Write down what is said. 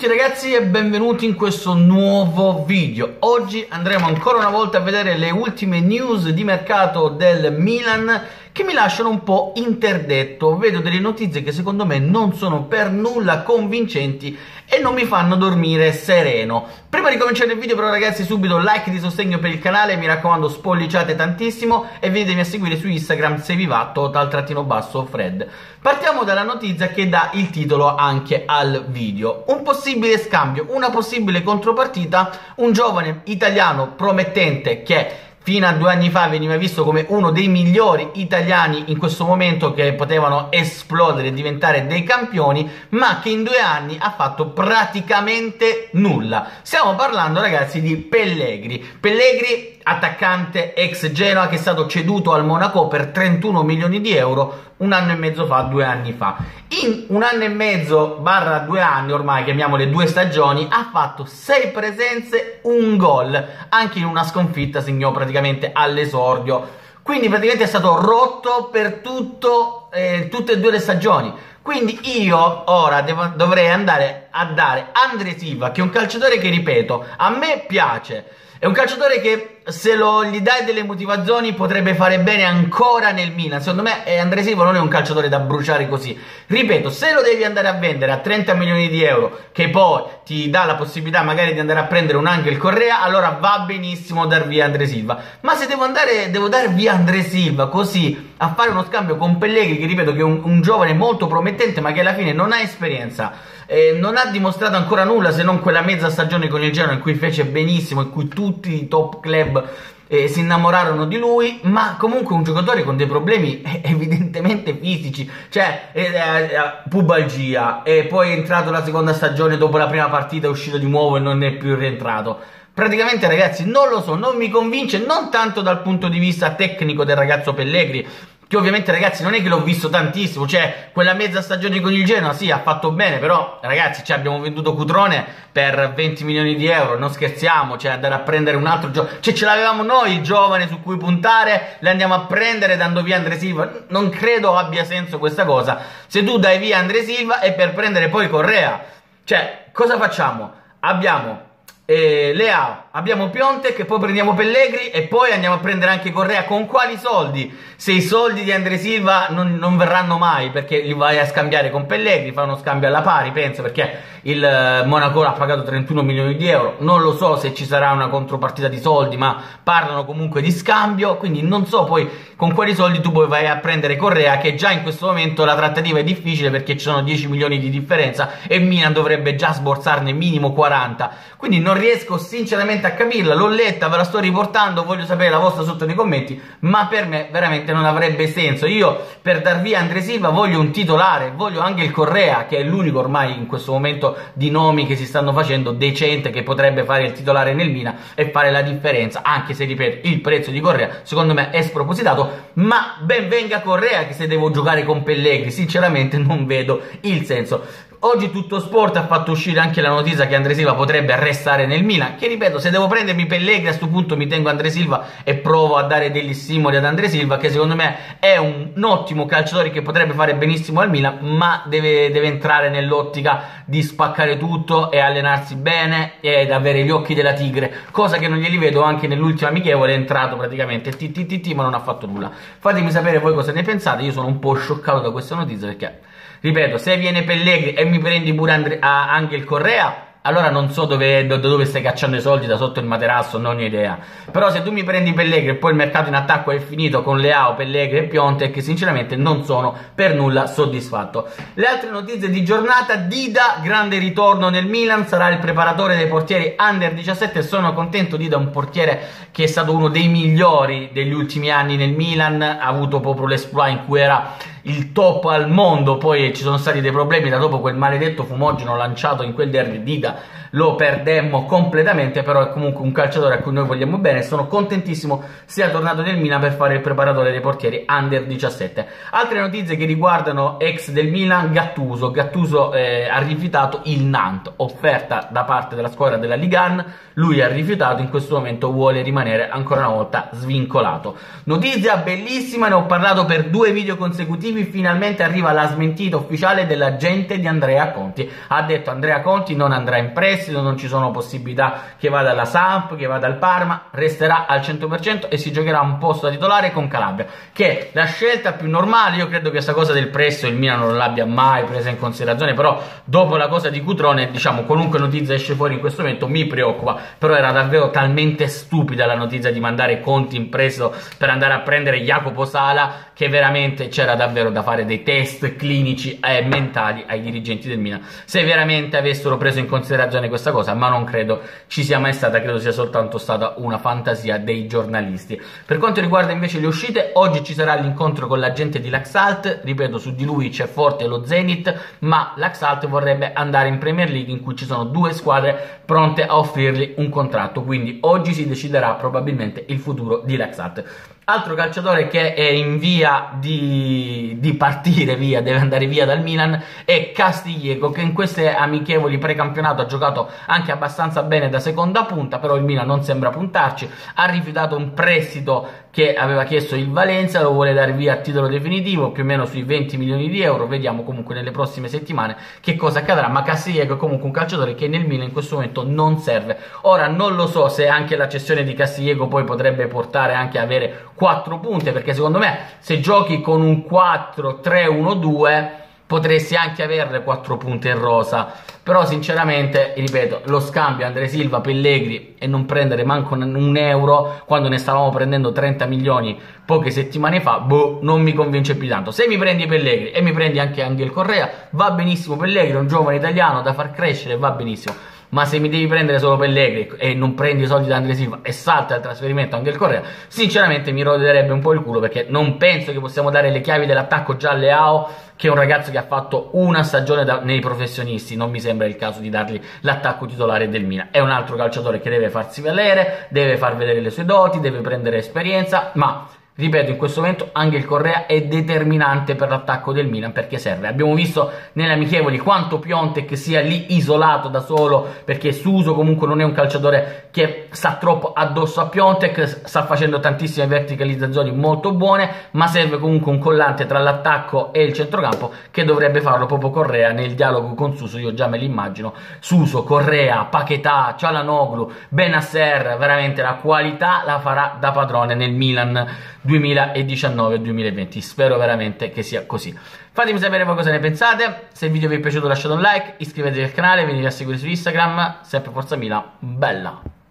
tutti ragazzi e benvenuti in questo nuovo video. Oggi andremo ancora una volta a vedere le ultime news di mercato del Milan che mi lasciano un po' interdetto. Vedo delle notizie che secondo me non sono per nulla convincenti e non mi fanno dormire sereno. Prima di cominciare il video però ragazzi, subito like di sostegno per il canale, mi raccomando spolliciate tantissimo e venitemi a seguire su Instagram se vi va, total_Fred. Partiamo dalla notizia che dà il titolo anche al video. Un possibile scambio, una possibile contropartita, un giovane italiano promettente che fino a 2 anni fa veniva visto come uno dei migliori italiani in questo momento, che potevano esplodere e diventare dei campioni, ma che in 2 anni ha fatto praticamente nulla. Stiamo parlando ragazzi di Pellegrini, attaccante ex Genoa che è stato ceduto al Monaco per 31 milioni di euro 1 anno e mezzo fa, 2 anni fa. In 1 anno e mezzo barra 2 anni, ormai chiamiamole 2 stagioni, ha fatto 6 presenze, 1 gol, anche in una sconfitta segnò praticamente all'esordio, quindi praticamente è stato rotto per tutte e 2 le stagioni. Quindi io ora dovrei andare a dare André Silva, che è un calciatore che, ripeto, a me piace. È un calciatore che se gli dai delle motivazioni potrebbe fare bene ancora nel Milan. Secondo me André Silva non è un calciatore da bruciare così. Ripeto, se lo devi andare a vendere a 30 milioni di euro, che poi ti dà la possibilità magari di andare a prendere un Angel Correa, allora va benissimo dar via André Silva. Ma se devo dare via André Silva così a fare uno scambio con Pellegrini, che ripeto che è un giovane molto promettente ma che alla fine non ha esperienza, non ha dimostrato ancora nulla se non quella mezza stagione con il Genoa in cui fece benissimo, in cui tutti i top club si innamorarono di lui, ma comunque un giocatore con dei problemi evidentemente fisici, cioè pubalgia, e poi è entrato la seconda stagione, dopo la prima partita è uscito di nuovo e non è più rientrato. Praticamente ragazzi non lo so, non mi convince, non tanto dal punto di vista tecnico del ragazzo Pellegrini, che ovviamente ragazzi non è che l'ho visto tantissimo, cioè quella mezza stagione con il Genoa sì ha fatto bene, però ragazzi abbiamo venduto Cutrone per 20 milioni di euro, non scherziamo, cioè andare a prendere un altro giovane, cioè ce l'avevamo noi il giovane su cui puntare, le andiamo a prendere dando via André Silva. Non credo abbia senso questa cosa. Se tu dai via André Silva è per prendere poi Correa, cioè cosa facciamo? Abbiamo Leao, abbiamo Piontek e poi prendiamo Pellegrini e poi andiamo a prendere anche Correa. Con quali soldi? Se i soldi di André Silva non verranno mai, perché li vai a scambiare con Pellegrini, fa uno scambio alla pari, penso, perché il Monaco ha pagato 31 milioni di euro. Non lo so se ci sarà una contropartita di soldi, ma parlano comunque di scambio, quindi non so poi con quali soldi tu poi vai a prendere Correa, che già in questo momento la trattativa è difficile perché ci sono 10 milioni di differenza e Milan dovrebbe già sborsarne minimo 40. Quindi non riesco sinceramente a capirla. L'ho letta, ve la sto riportando, voglio sapere la vostra sotto nei commenti, ma per me veramente non avrebbe senso. Io per dar via André Silva voglio un titolare, voglio anche il Correa, che è l'unico ormai in questo momento di nomi che si stanno facendo decente, che potrebbe fare il titolare nel Milan e fare la differenza, anche se ripeto il prezzo di Correa secondo me è spropositato. Ma ben venga Correa, che se devo giocare con Pellegrini sinceramente non vedo il senso. Oggi Tutto Sport ha fatto uscire anche la notizia che André Silva potrebbe restare nel Milan, che ripeto, se devo prendermi Pellegrini a questo punto mi tengo André Silva e provo a dare degli stimoli ad André Silva, che secondo me è un ottimo calciatore che potrebbe fare benissimo al Milan, ma deve entrare nell'ottica di spaccare tutto e allenarsi bene ed avere gli occhi della tigre, cosa che non glieli vedo. Anche nell'ultima amichevole è entrato praticamente ma non ha fatto nulla. Fatemi sapere voi cosa ne pensate. Io sono un po' scioccato da questa notizia perché, ripeto, se viene Pellegrini e mi prendi pure anche il Correa, allora non so da dove stai cacciando i soldi, da sotto il materasso, non ho idea. Però se tu mi prendi Pellegrini e poi il mercato in attacco è finito con Leao, Pellegrini e Piontek, sinceramente non sono per nulla soddisfatto. Le altre notizie di giornata: Dida, grande ritorno nel Milan, sarà il preparatore dei portieri Under 17. Sono contento. Dida, un portiere che è stato uno dei migliori degli ultimi anni nel Milan, ha avuto proprio l'esploit in cui era il top al mondo, poi ci sono stati dei problemi da dopo quel maledetto fumogeno lanciato in quel derby. Dida lo perdemmo completamente, però è comunque un calciatore a cui noi vogliamo bene. Sono contentissimo sia tornato nel Milan per fare il preparatore dei portieri Under 17. Altre notizie che riguardano ex del Milan: Gattuso ha rifiutato il Nantes, offerta da parte della squadra della Ligue 1, lui ha rifiutato, in questo momento vuole rimanere ancora una volta svincolato. Notizia bellissima, ne ho parlato per 2 video consecutivi definitivi, finalmente arriva la smentita ufficiale dell'agente di Andrea Conti. Ha detto Andrea Conti non andrà in prestito, non ci sono possibilità che vada alla Samp, che vada al Parma, resterà al 100% e si giocherà un posto da titolare con Calabria, che è la scelta più normale. Io credo che questa cosa del prestito il Milan non l'abbia mai presa in considerazione, però dopo la cosa di Cutrone, diciamo, qualunque notizia esce fuori in questo momento mi preoccupa. Però era davvero talmente stupida la notizia di mandare Conti in prestito per andare a prendere Jacopo Sala, che veramente c'era davvero da fare dei test clinici e mentali ai dirigenti del Milan, se veramente avessero preso in considerazione questa cosa, ma non credo ci sia mai stata, credo sia soltanto stata una fantasia dei giornalisti. Per quanto riguarda invece le uscite, oggi ci sarà l'incontro con l'agente di Laxalt, ripeto, su di lui c'è forte lo Zenit, ma Laxalt vorrebbe andare in Premier League, in cui ci sono due squadre pronte a offrirgli un contratto, quindi oggi si deciderà probabilmente il futuro di Laxalt. Altro calciatore che è in via di partire via, deve andare via dal Milan, è Castillejo, che in queste amichevoli precampionato ha giocato anche abbastanza bene da seconda punta, però il Milan non sembra puntarci, ha rifiutato un prestito che aveva chiesto il Valencia, lo vuole dare via a titolo definitivo, più o meno sui 20 milioni di euro, vediamo comunque nelle prossime settimane che cosa accadrà, ma Castillejo è comunque un calciatore che nel Milan in questo momento non serve. Ora non lo so se anche la cessione di Castillejo poi potrebbe portare anche a avere 4 punte, perché secondo me se giochi con un 4-3-1-2 potresti anche averle 4 punte in rosa, però sinceramente, ripeto, lo scambio André Silva Pellegrini e non prendere manco un euro quando ne stavamo prendendo 30 milioni poche settimane fa, boh, non mi convince più tanto. Se mi prendi Pellegrini e mi prendi anche Angel Correa, va benissimo. Pellegrini è un giovane italiano da far crescere, va benissimo. Ma se mi devi prendere solo Pellegrini e non prendi i soldi da André Silva e salta il trasferimento anche il Correa, sinceramente mi roderebbe un po' il culo, perché non penso che possiamo dare le chiavi dell'attacco già a Leao, che è un ragazzo che ha fatto una stagione nei professionisti. Non mi sembra il caso di dargli l'attacco titolare del Milan. È un altro calciatore che deve farsi valere, deve far vedere le sue doti, deve prendere esperienza, ma ripeto, in questo momento anche il Correa è determinante per l'attacco del Milan, perché serve. Abbiamo visto nelle amichevoli quanto Piontek sia lì isolato da solo, perché Suso comunque non è un calciatore che sta troppo addosso a Piontek, sta facendo tantissime verticalizzazioni molto buone, ma serve comunque un collante tra l'attacco e il centrocampo, che dovrebbe farlo proprio Correa nel dialogo con Suso. Io già me l'immagino, Suso, Correa, Paquetá, Çalhanoğlu, Bennacer, veramente la qualità la farà da padrone nel Milan 2019-2020. Spero veramente che sia così. Fatemi sapere voi cosa ne pensate. Se il video vi è piaciuto lasciate un like, iscrivetevi al canale, venite a seguire su Instagram. Sempre Forza Milan, bella!